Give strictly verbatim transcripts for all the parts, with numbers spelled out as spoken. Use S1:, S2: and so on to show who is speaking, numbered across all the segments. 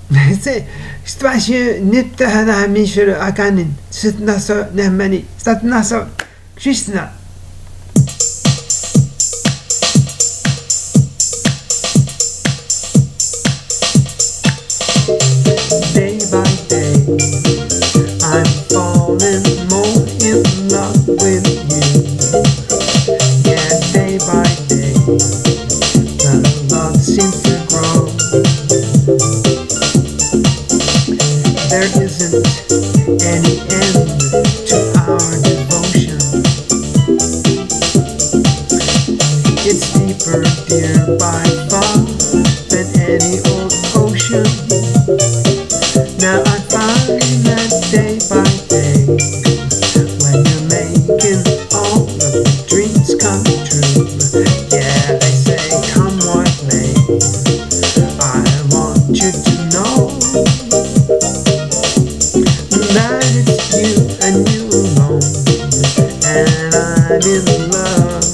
S1: Stvasie niptahana mishur akanin sitnaso nehmani satnaso Krishna. Day by day, I'm falling more in love with you. Yeah, day by day, the love seems to grow. There isn't any end to our devotion. It's deeper, dear, by far than any old ocean. Now I find that day by day, when you're making all of the dreams come true. Yeah, they say come what may, I want you to know that it's you and you alone, and I'm in love.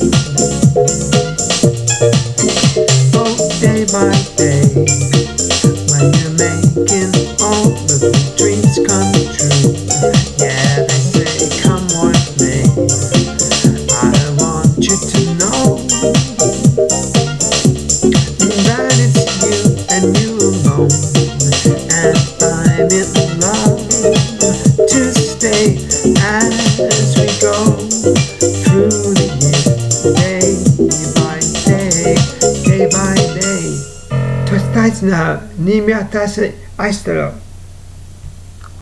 S1: Oh, day by day, when you're making all of the dreams come true. Yeah, they say come what may, I want you to know that it's you and you alone, and I'm in love to stay as we go through the year, day by day, day by day. としたいつな新見渡し愛してる。